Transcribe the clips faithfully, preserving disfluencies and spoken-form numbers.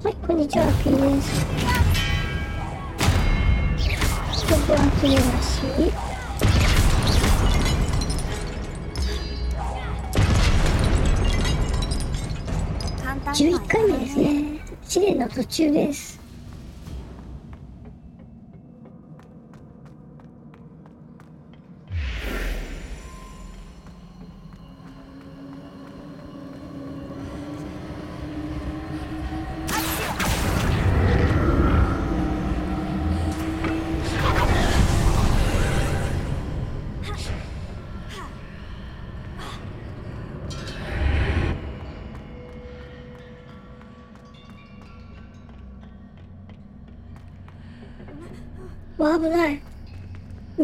はい、こんにちは、ピーです。僕は綺麗だし。じゅういっかいめですね。試練の途中です。わ、危ない。うっ。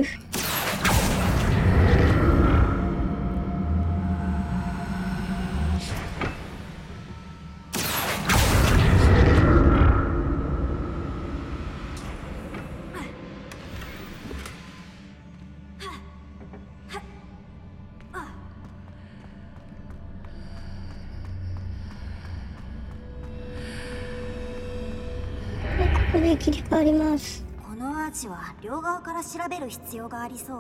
ここで切り替わります。 このアーチは両側から調べる必要がありそう。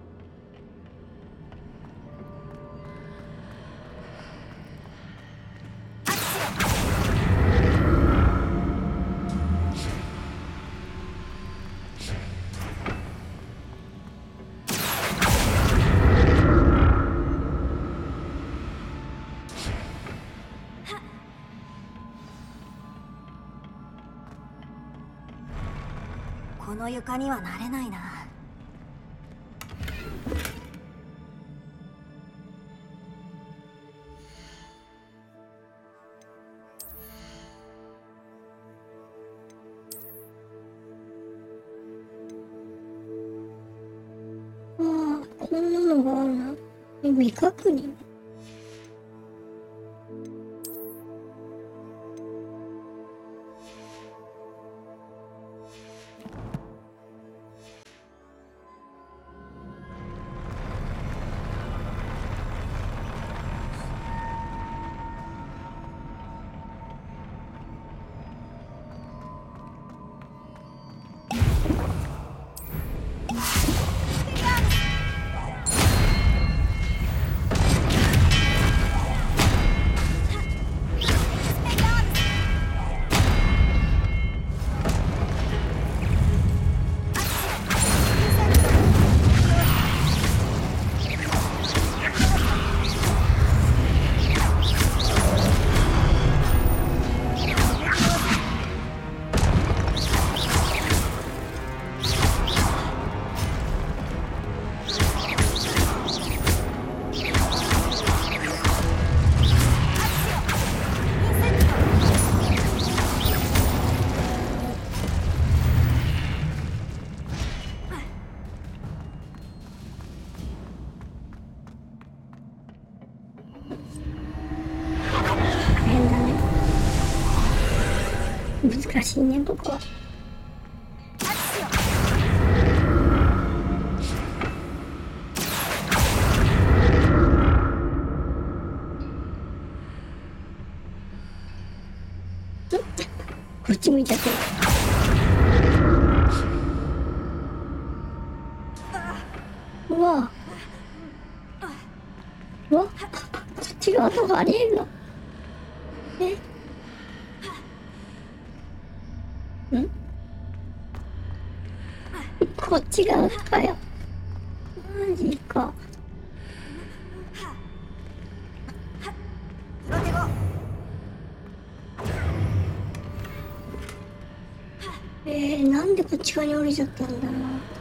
この床には慣れないな。 ああ、こんなのがあるな。未確認。難しいね、ここは。こっち向いちゃってる。うわうわ、こっち側とかありえんの？えんこっち側かよ。マジか。えー、なんでこっち側に降りちゃったんだろ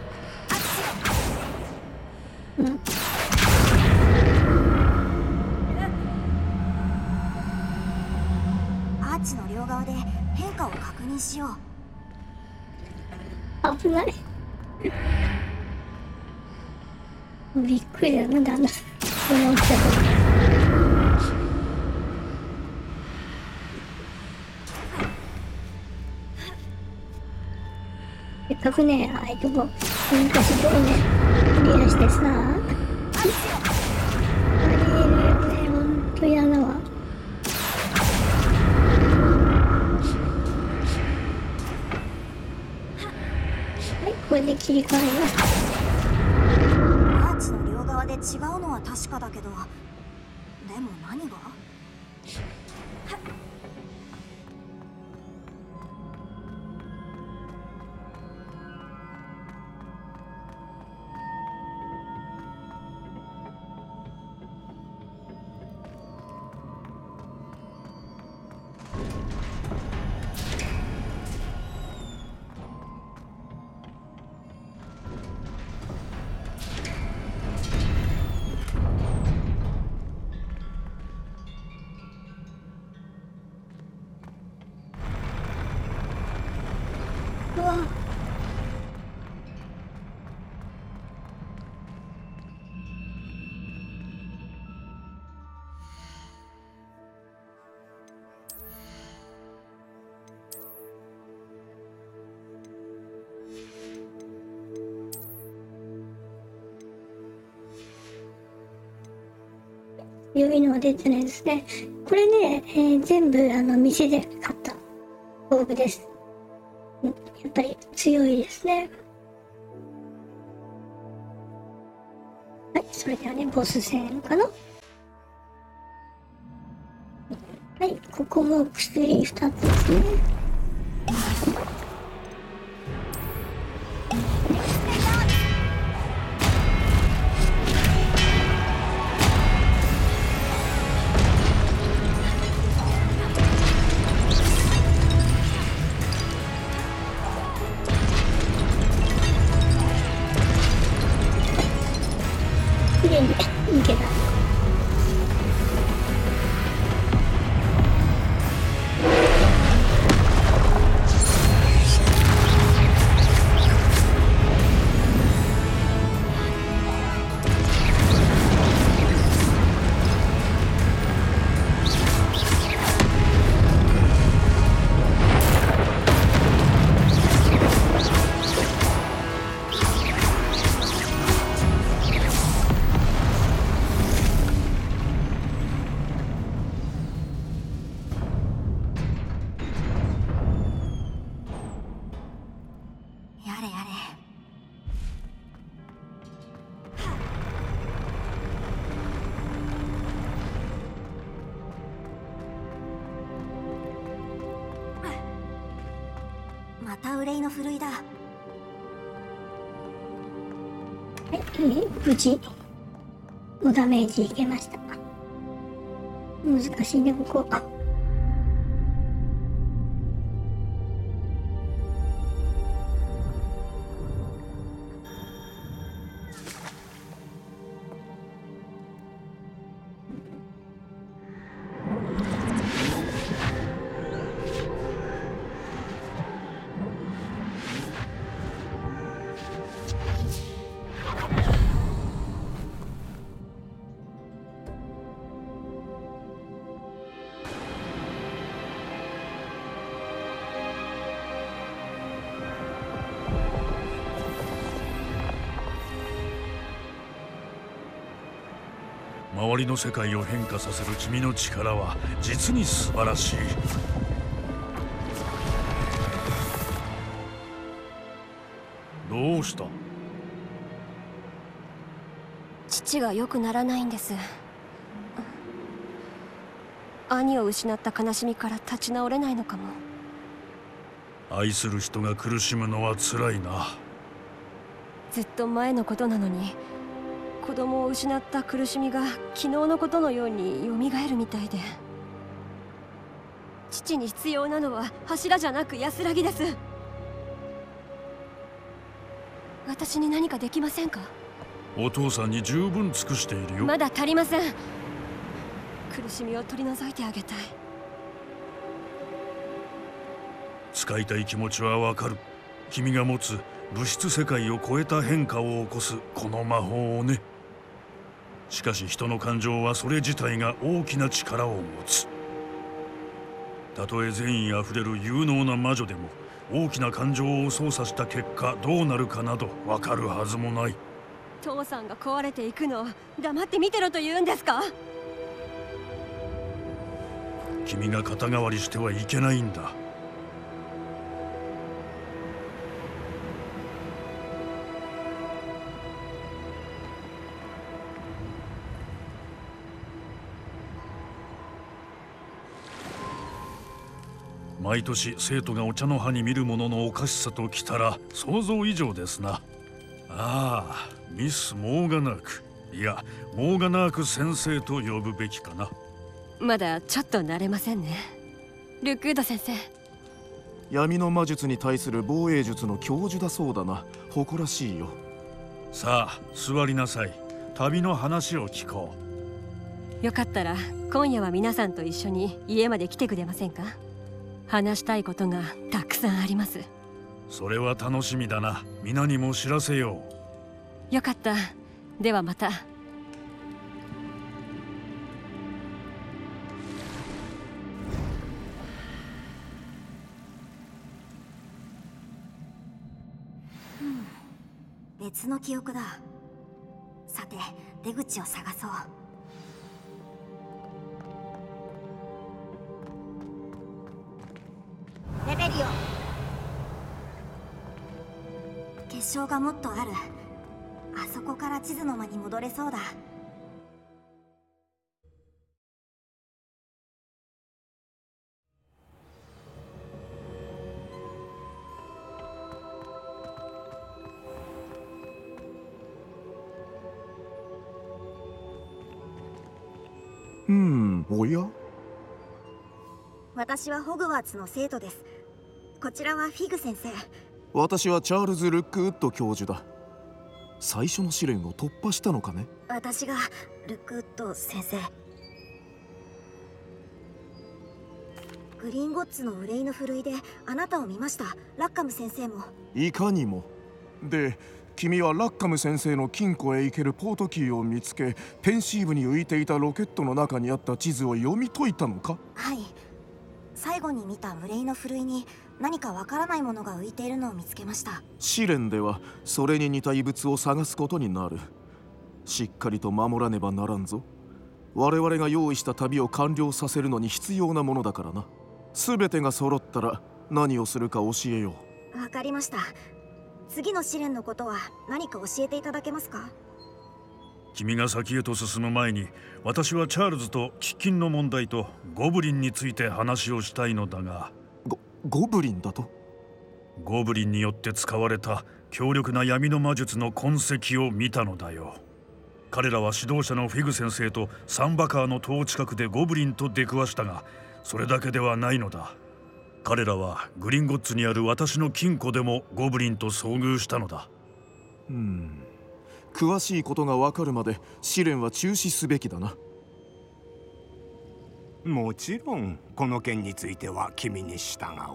う。うんアーチの両側で変化を確認しよう。 危ない。びっくりだな、だんだん。ここに起きちゃった。せっかくね、ああいうとこ、難しいとこね、クリアしてさ、ありえるよね、ほんと嫌だわ。 れで切り替えよアーチの両側で違うのは確かだけど、でも何が？ う。うわ、良いのが出てないですね。これね、えー全部あの店で買った道具です。うん、やっぱり強いですね。はい、それではね、ボス戦かな。はい、ここも薬ふたつですね。綺麗に抜けた。 やれやれ。また憂いのふるいだ。 はい、えー無事ごダメージいけました。難しいね、ここ。 周りの世界を変化させる君の力は実に素晴らしい。どうした？ 父が良くならないんです。兄を失った悲しみから立ち直れないのかも。 愛する人が苦しむのは辛いな。 ずっと前のことなのに、子供を失った苦しみが昨日のことのように蘇るみたいで。父に必要なのは柱じゃなく安らぎです。私に何かできませんか？ お父さんに十分尽くしているよ。 まだ足りません。苦しみを取り除いてあげたい。 使いたい気持ちはわかる。君が持つ物質世界を超えた変化を起こすこの魔法をね。しかし人の感情はそれ自体が大きな力を持つ。たとえ善意あふれる有能な魔女でも大きな感情を操作した結果どうなるかなどわかるはずもない。 父さんが壊れていくのを黙って見てろと言うんですか？ 君が肩代わりしてはいけないんだ。 毎年生徒がお茶の葉に見るもののおかしさときたら想像以上ですな。ああ、ミス・モーガナーク、いやモーガナーク先生と呼ぶべきかな。 まだちょっと慣れませんね。ルクード先生。 闇の魔術に対する防衛術の教授だそうだな。誇らしいよ。 さあ座りなさい。旅の話を聞こう。よかったら今夜は皆さんと一緒に家まで来てくれませんか？話したいことがたくさんあります。 それは楽しみだな。皆にも知らせよう。よかった。ではまた。 別の記憶だ。さて出口を探そう。レベリオ。結晶がもっとある。あそこから地図の間に戻れそうだ。 うん、おや？ 私はホグワーツの生徒です。こちらはフィグ先生。 私はチャールズ・ルックウッド教授だ。最初の試練を突破したのかね？ 私がルックウッド先生。グリンゴッツの憂いのふるいであなたを見ました。ラッカム先生も。 いかにも。で、君はラッカム先生の金庫へ行けるポートキーを見つけ、ペンシーブに浮いていたロケットの中にあった地図を読み解いたのか？ はい。最後に見た憂いのふるいに何かわからないものが浮いているのを見つけました。 試練ではそれに似た異物を探すことになる。しっかりと守らねばならんぞ。我々が用意した旅を完了させるのに必要なものだからな。全てが揃ったら何をするか教えよう。わかりました。次の試練のことは何か教えていただけますか？ 君が先へと進む前に、私はチャールズと喫緊の問題とゴブリンについて話をしたいのだが。 ゴ、ゴブリンだと？ ゴブリンによって使われた強力な闇の魔術の痕跡を見たのだよ。彼らは指導者のフィグ先生とサンバカーの塔近くでゴブリンと出くわしたが、それだけではないのだ。彼らはグリンゴッツにある私の金庫でもゴブリンと遭遇したのだ。 うん、詳しいことがわかるまで試練は中止すべきだな。 もちろんこの件については君に従おう。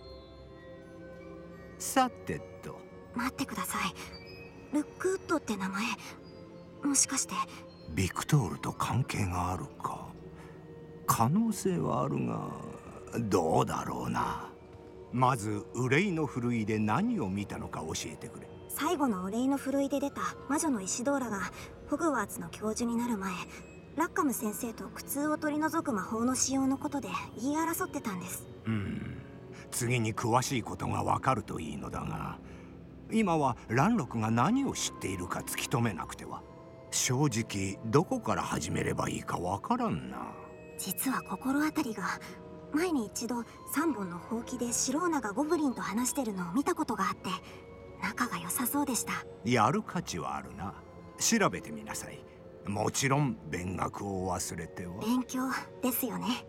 さてと。 待ってください。ルックウッドって名前、もしかしてビクトールと関係があるか？可能性はあるがどうだろうな。まず憂いのふるいで何を見たのか教えてくれ。 最後の憂いのふるいで出た魔女の石ドーラがホグワーツの教授になる前、ラッカム先生と苦痛を取り除く魔法の使用のことで言い争ってたんです。 うん、次に詳しいことがわかるといいのだが、今は蘭禄が何を知っているか突き止めなくては。正直どこから始めればいいかわからんな。 実は心当たりが。前に一度さんぼんのほうきでシローナがゴブリンと話してるのを見たことがあって、仲が良さそうでした。 やる価値はあるな。調べてみなさい。もちろん勉学を忘れては。 勉強ですよね。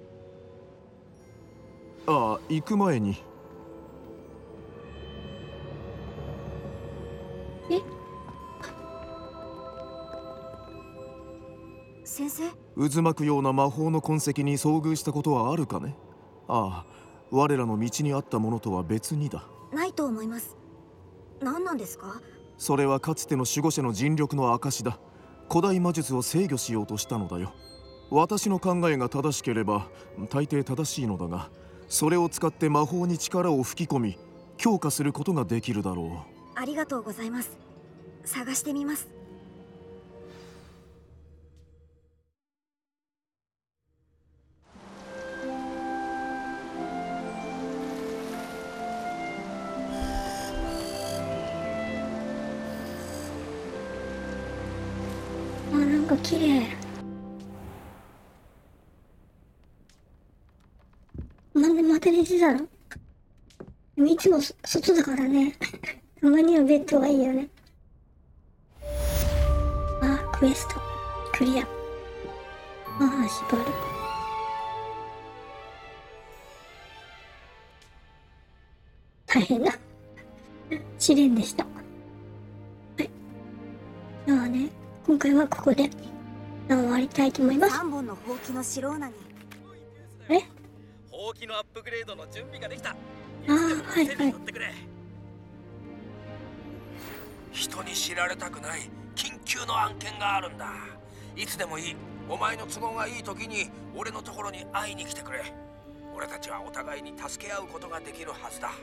ああ、行く前に。 え？ 先生？ 渦巻くような魔法の痕跡に遭遇したことはあるかね？ああ、我らの道にあったものとは別にだ。 ないと思います。何なんですか？ それはかつての守護者の尽力の証だ。古代魔術を制御しようとしたのだよ。私の考えが正しければ大抵正しいのだが、それを使って魔法に力を吹き込み強化することができるだろう。 ありがとうございます。探してみます。 あ、なんか綺麗。あ、 ま、また寝てたの？でもいつもそ外だからね。たまにはベッドがいいよね。あ、クエスト。クリア。ああ、縛る。大変だ。試練でした。はい。ではね、今回はここで終わりたいと思います。 さんぼんのほうきのシローナに。 あれ？ ほうきのアップグレードの準備ができた。 ああ、はいはい。 人に知られたくない緊急の案件があるんだ。いつでもいい。お前の都合がいい時に俺のところに会いに来てくれ。俺たちはお互いに助け合うことができるはずだ。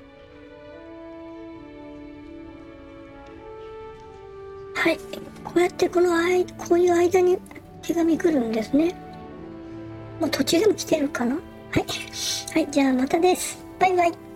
はい、こうやってこの間、こういう間に手紙来るんですね。もう途中でも来てるかな？はい。はい、じゃあまたです。バイバイ。